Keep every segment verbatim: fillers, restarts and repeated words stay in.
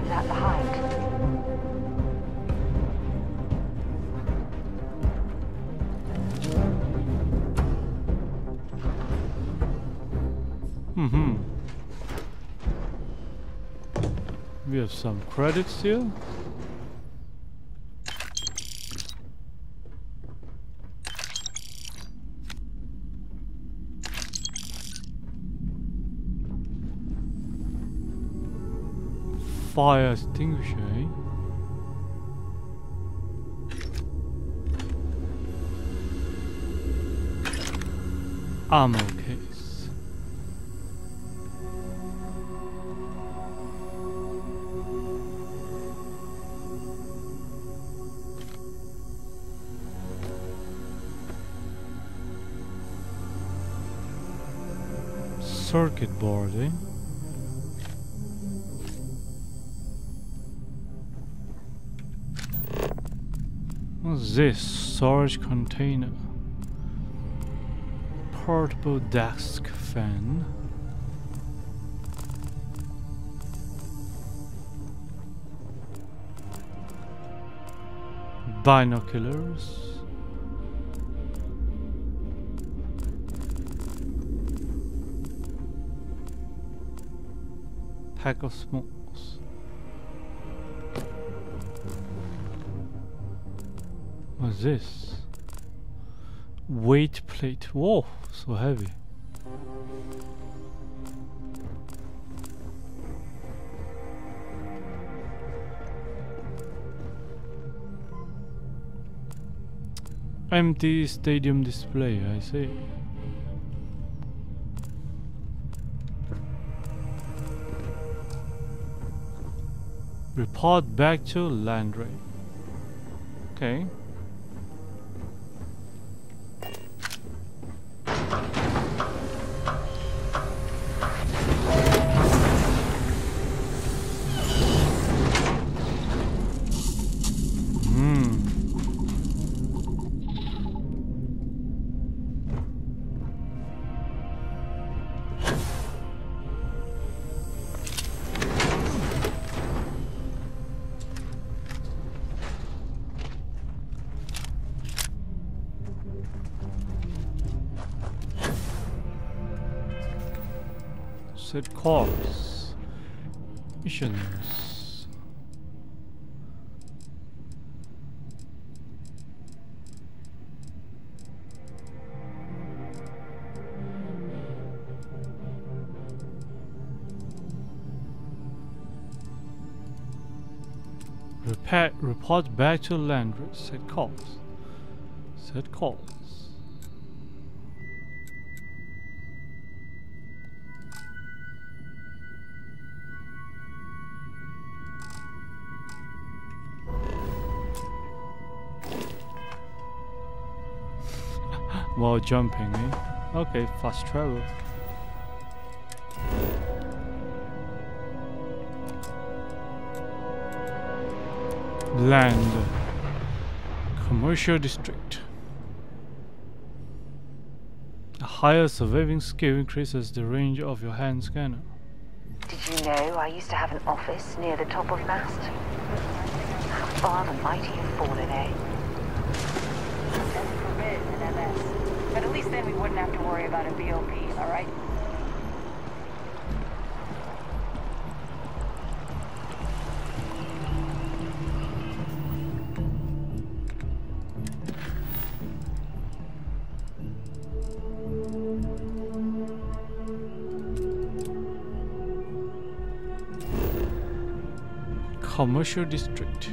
that behind. Mm-hmm. We have some credits here. Fire extinguisher, eh? Ammo case. Circuit board, eh? What's this? Storage container. Portable desk fan. Binoculars. Pack of smokes. What's this? Weight plate. Whoa, so heavy. Empty stadium display, I see. Report back to Landry. Okay. Set course. Missions. Repair, report back to Landry. Set course. Set course. While jumping, eh? Okay, fast travel. Land. Commercial district. A higher surveying skill increases the range of your hand scanner. Did you know I used to have an office near the top of Mast? How far the mighty have fallen, eh? Heaven forbid an M S. But at least then we wouldn't have to worry about a B O P, alright? Commercial district.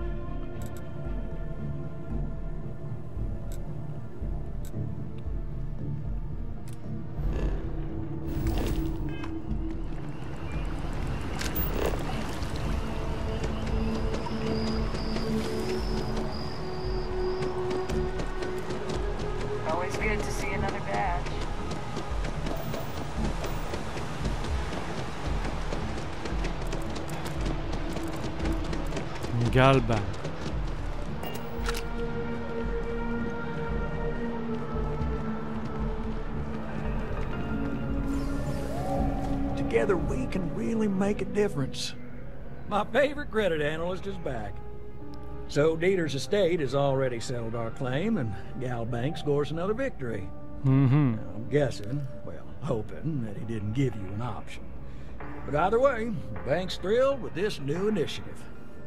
Always good to see another badge. Galban. Together we can really make a difference. My favorite credit analyst is back. So Dieter's estate has already settled our claim, and Gal Bank scores another victory. Mm-hmm. Now, I'm guessing, well, hoping, that he didn't give you an option. But either way, the bank's thrilled with this new initiative.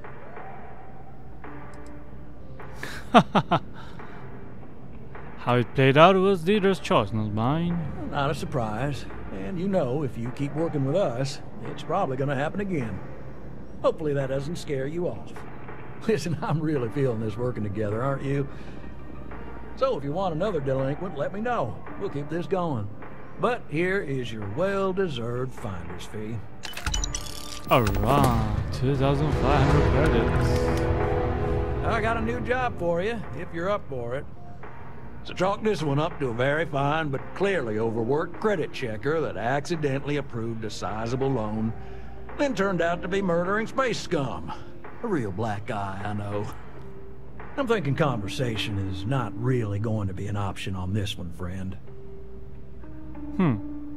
How it played out was Dieter's choice, not mine. Not a surprise. And you know, if you keep working with us, it's probably going to happen again. Hopefully that doesn't scare you off. Listen, I'm really feeling this working together, aren't you? So if you want another delinquent, let me know. We'll keep this going. But here is your well-deserved finder's fee. Alright, two thousand five hundred credits. I got a new job for you, if you're up for it. So chalk this one up to a very fine but clearly overworked credit checker that accidentally approved a sizable loan, then turned out to be murdering space scum. A real black guy, I know. I'm thinking conversation is not really going to be an option on this one, friend. Hmm.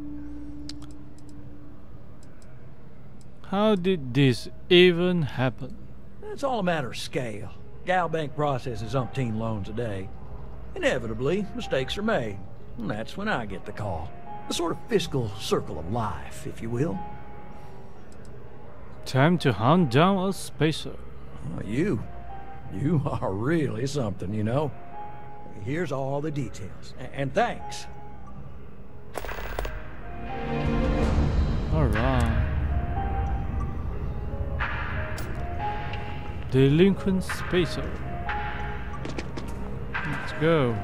How did this even happen? It's all a matter of scale. Gal Bank processes umpteen loans a day. Inevitably, mistakes are made. And that's when I get the call. The sort of fiscal circle of life, if you will. Time to hunt down a spacer. Oh, you. You are really something, you know. Here's all the details. A- and thanks. Alright. Delinquent spacer. Let's go.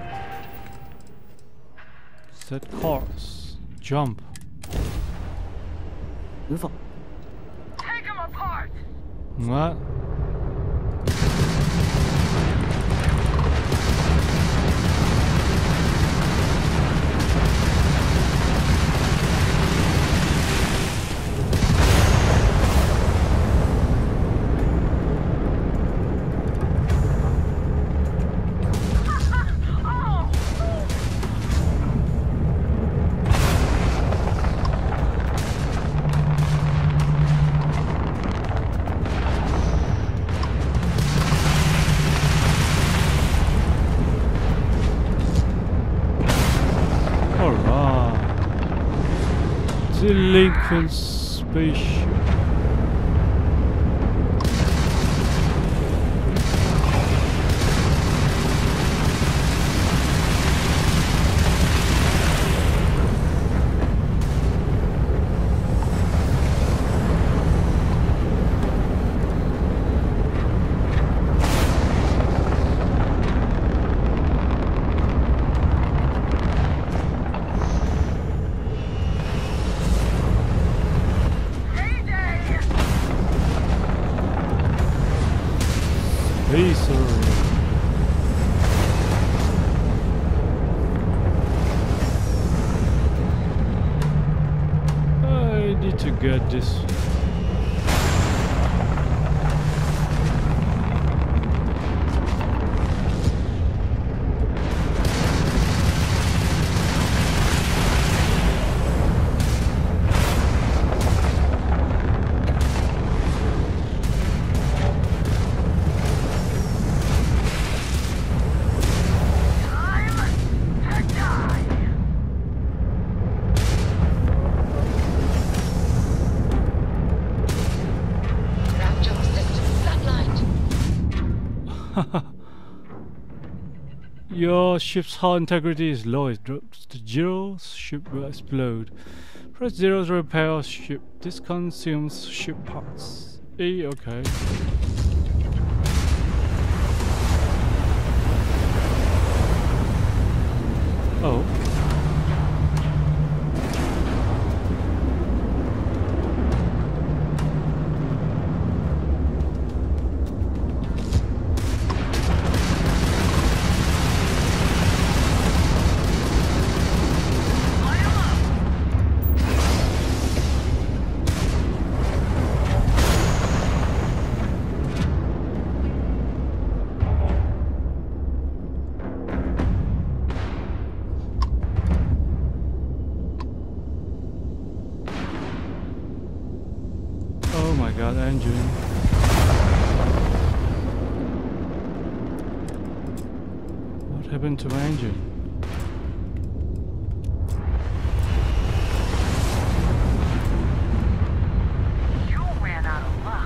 Set course. Jump. Move on. Take them apart! What? Delinquent spaceship. Spacer. I need to get this. Your ship's hull integrity is low. It drops to zero. Ship will explode. Press zero to repair ship. This consumes ship parts. E, okay. Oh. Oh my god, engine. What happened to my engine? You ran out of luck.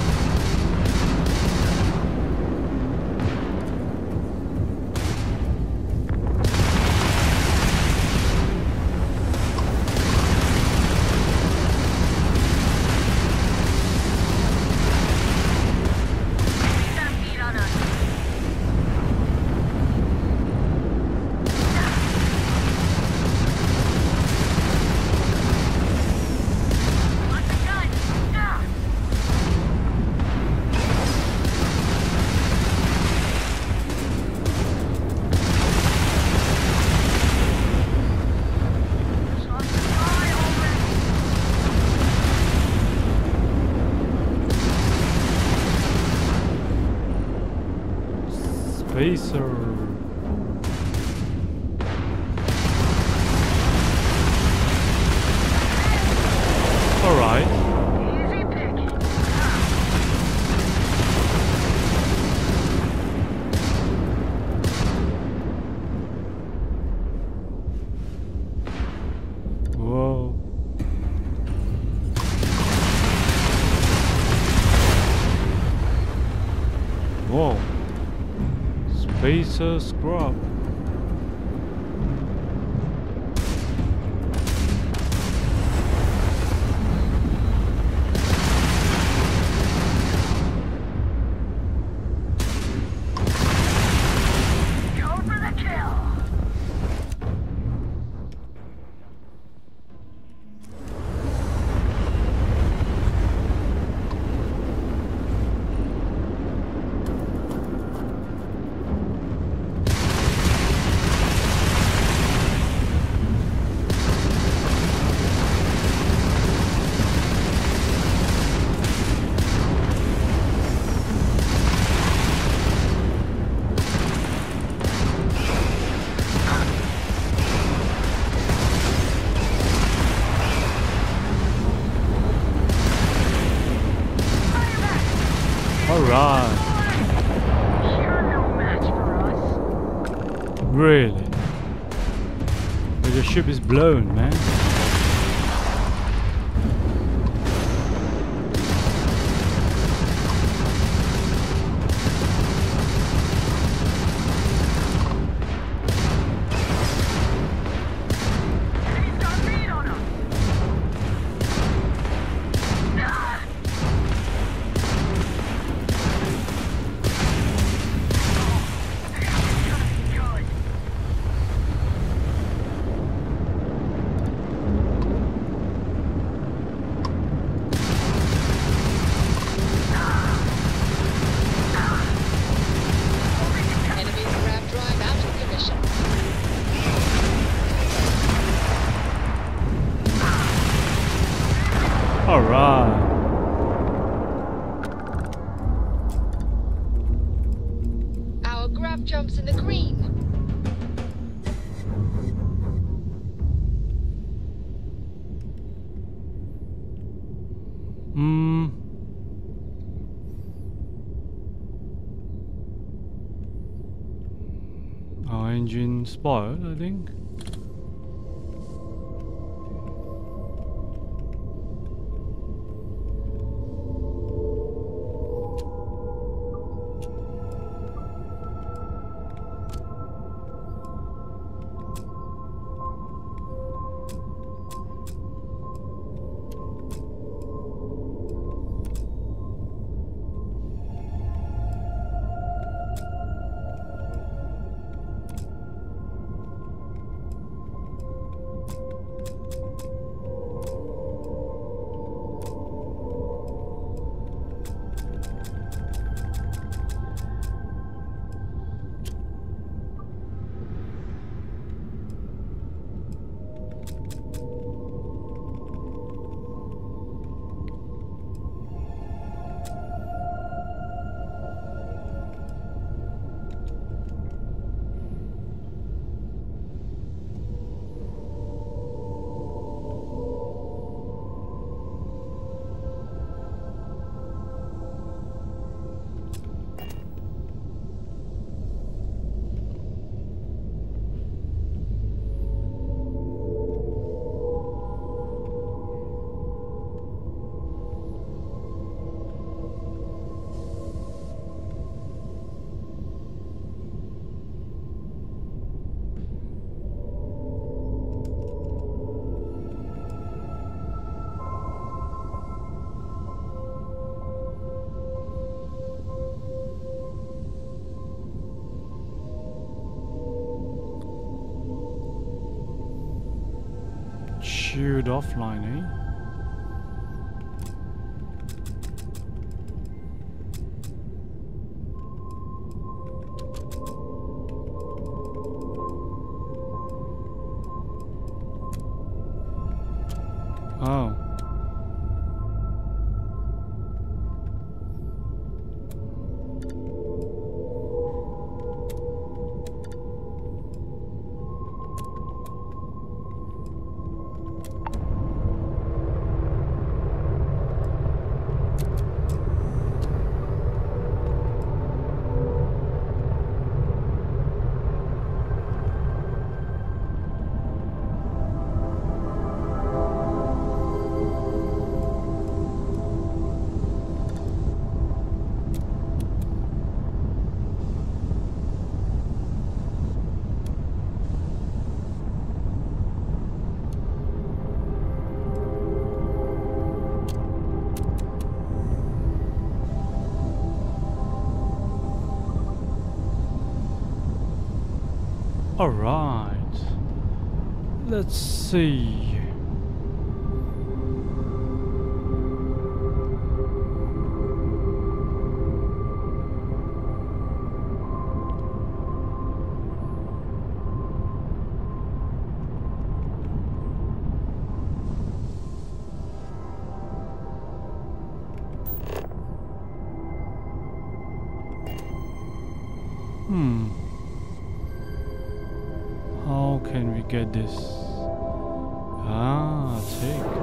Spacer. All right. Easy picking. Whoa. Whoa. Spacer scrub. Go for the kill. All right. You're no match for us. Really? But the ship is blown, man. He's got meat on him. Ah! Good. Enemy grav drive out of commission. All right. Our grav jumps in the green. Hmm. Our engine spoiled, I think. Shoot offline, eh? Oh. All right. Let's see. Hmm. How can we get this? Ah, take.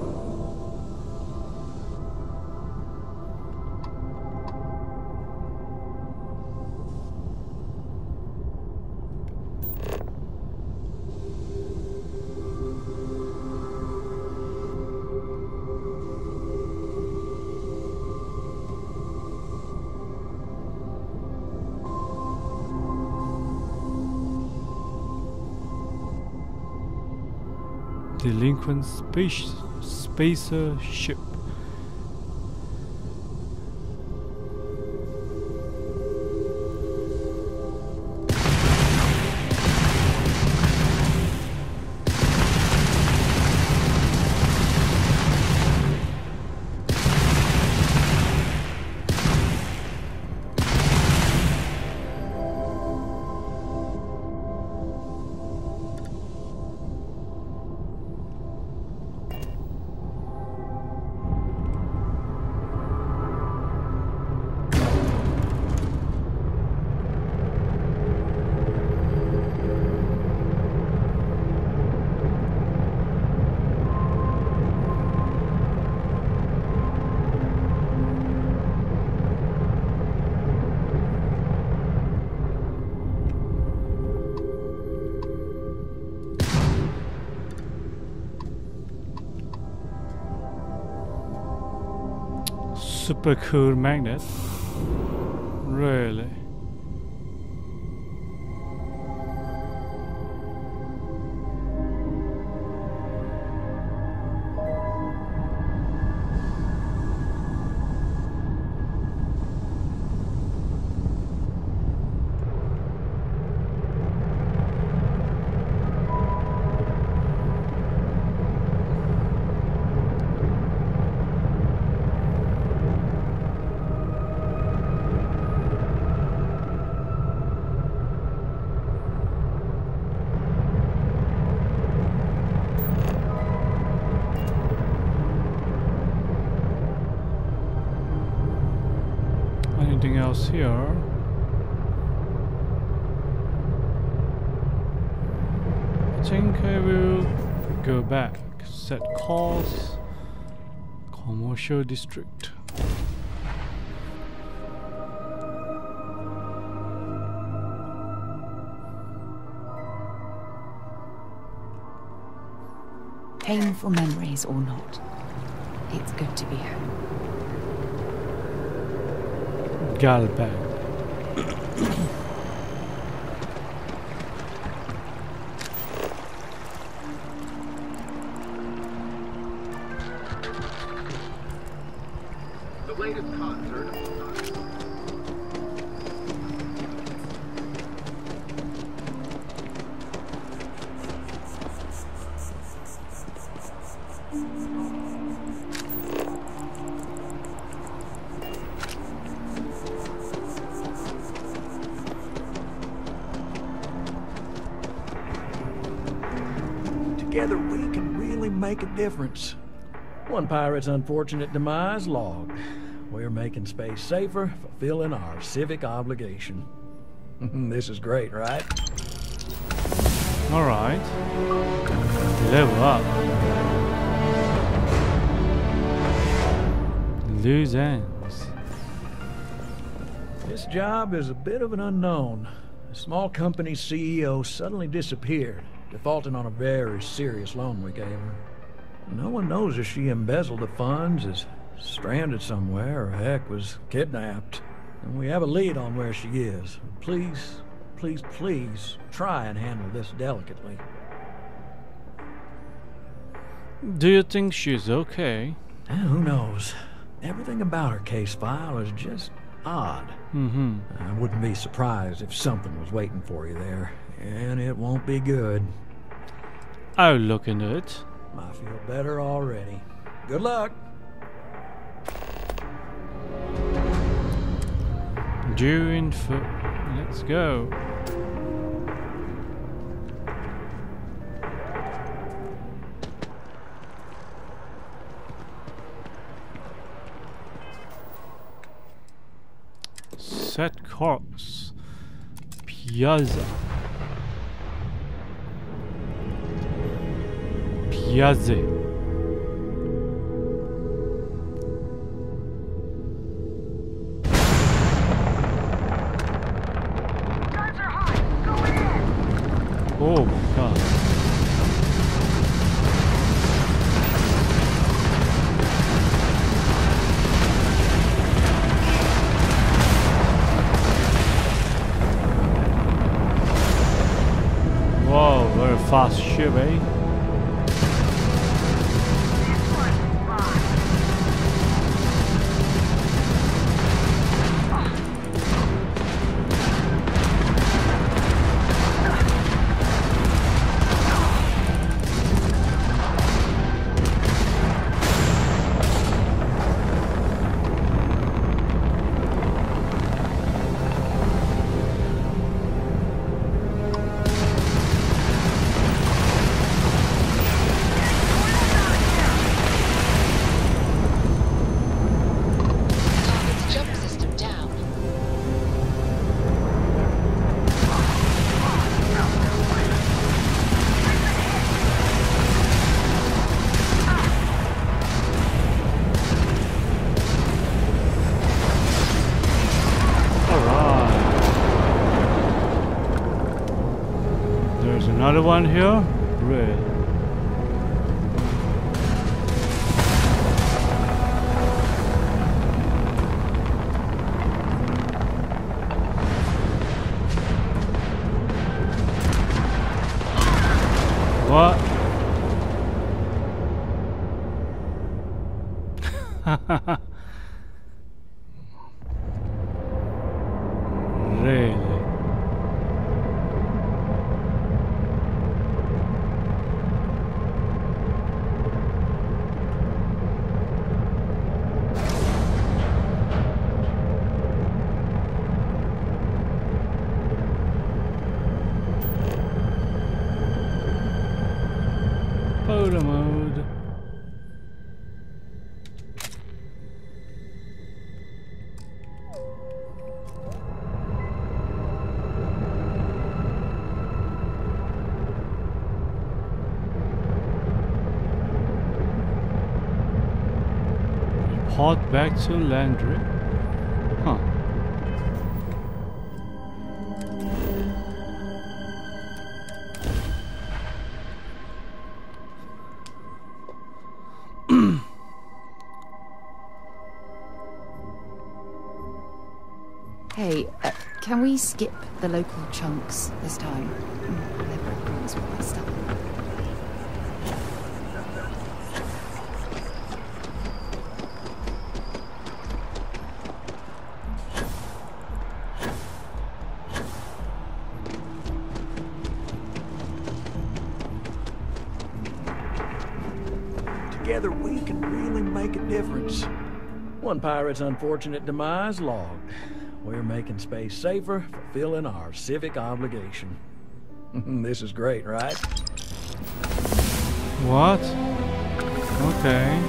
Delinquent space spacer ship. Super cool magnet. Really? Anything else here? I think I will go back. Set course. Commercial district. Painful memories or not, it's good to be home. Galbag. The latest concert. Together we can really make a difference. One pirate's unfortunate demise logged. We're making space safer, fulfilling our civic obligation. This is great, right? Alright. Level up. Loose ends. This job is a bit of an unknown. A small company's C E O suddenly disappeared, defaulting on a very serious loan we gave her. No one knows if she embezzled the funds, is stranded somewhere, or heck, was kidnapped. And we have a lead on where she is. Please, please, please, try and handle this delicately. Do you think she's okay? Eh, who knows? Everything about her case file is just odd. Mm-hmm. I wouldn't be surprised if something was waiting for you there, and it won't be good. I'll look into it. I feel better already. Good luck. Due info. Let's go. Set course. Piazza. Piazza. Oh my god. Whoa, very fast ship, eh? Another one here? Red. What? Really? Photo mode. Report back to Landry. Huh. Hey, uh, can we skip the local chunks this time? Mm, they're breadcrumbs with my stuff. Together we can really make a difference. One pirate's unfortunate demise logged. We're making space safer, fulfilling our civic obligation. This is great, right? What? Okay.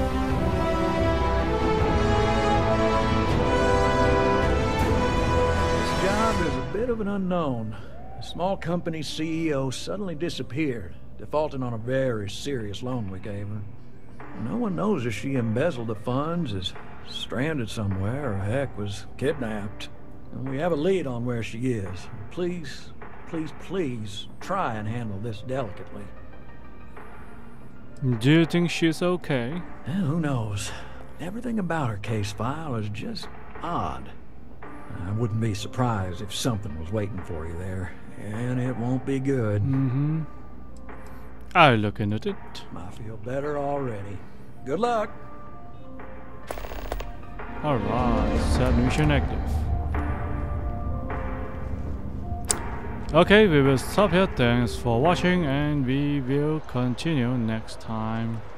This job is a bit of an unknown. A small company C E O suddenly disappeared, defaulting on a very serious loan we gave her. No one knows if she embezzled the funds, is stranded somewhere, or heck, was kidnapped. And we have a lead on where she is. Please, please, please try and handle this delicately. Do you think she's okay? Eh, who knows? Everything about her case file is just odd. I wouldn't be surprised if something was waiting for you there, and it won't be good. Mm-hmm. I'll look into it. I feel better already. Good luck. Alright, set mission active. Okay, we will stop here. Thanks for watching, and we will continue next time.